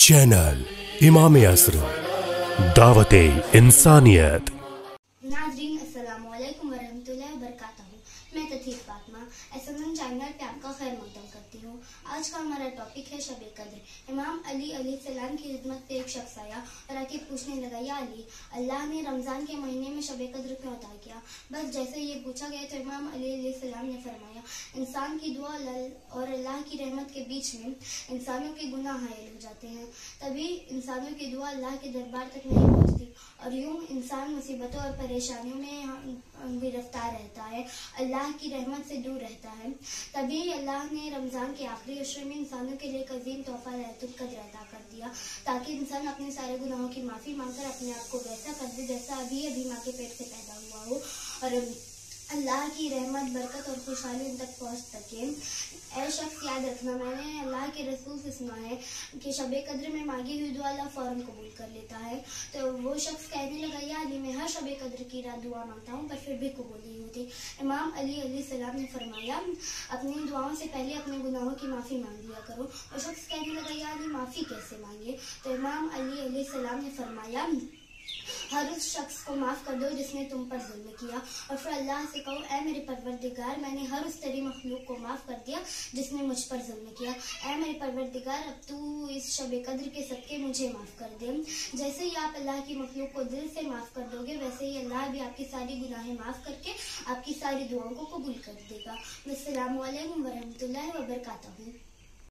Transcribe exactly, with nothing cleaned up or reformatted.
Channel इमाम असर दावत इंसानियत। नाज़रीन अस्सलाम वालेकुम वरहमतुल्लाहि वबरकातुहू। मैं तथीर फातिमा एसएमएन चैनल पे आपका खैर मकदम करती हूँ। आज का हमारा टॉपिक है शब कद्र। इमाम अली अलैहिस्सलाम की खिदमत पे एक शख्स आया और आके पूछने लगा, या अली, अल्लाह ने रमज़ान के महीने में शब कद्र क्यों अता किया? बस जैसे ये पूछा गया तो इमाम अली अलैहिस्सलाम ने फरमाया, इंसान की दुआ और अल्लाह की रहमत के बीच में इंसानों के गुनाह हायल हो जाते हैं, तभी इंसानों की दुआ अल्लाह के दरबार तक नहीं पहुँचती और यूं इंसान मुसीबतों और परेशानियों में गिरफ्तार रहता है, अल्लाह की रहमत से दूर रहता है। तभी अल्लाह ने रमज़ान के आखिरी अशरे में इंसानों के लिए एक अजीम तोहफा लैलतुल कद्र अता कर दिया, ताकि इंसान अपने सारे गुनाहों की माफ़ी मांगकर अपने आप को वैसा कर दे जैसा अभी अभी माँ के पेट से पैदा हुआ हो और अल्लाह की रहमत, बरकत और खुशहाली उन तक पहुँच सके। ऐ शख्स, याद रखना, मैंने अल्लाह के रसूल से सुना है कि शब कद्र में मांगी हुई दुआ अल्लाह फौरन कबूल कर लेता है। तो वो शख्स कहने लगा, या अली, मैं हर शब कद्र की रात दुआ मांगता हूँ पर फिर भी कबूल नहीं होती। इमाम अली अलैहिस्सलाम ने फरमाया, अपनी दुआओं से पहले अपने गुनाहों की माफ़ी मांग लिया करो। वो शख्स कहने लगा, या अली, माफ़ी कैसे मांगे? तो इमाम अली अलैहिस्सलाम ने फरमाया, हर उस शख्स को माफ़ कर दो जिसने तुम पर जुल्म किया, और फिर अल्लाह से कहो, ऐ मेरे परवरदिगार, मैंने हर उस तेरी मखलूक को माफ़ कर दिया जिसने मुझ पर जुल्म किया। ऐ मेरे परवरदिगार, अब तू इस शब कद्र के सदके मुझे माफ़ कर दे। जैसे ही आप अल्लाह की मखलूक को दिल से माफ़ कर दोगे, वैसे ही अल्लाह भी आपकी सारी गुनाहें माफ़ करके आपकी सारी दुआओं को कबूल कर देगा। अस्सलामु अलैकुम वरहमतुल्लाहि वबरकातुहू।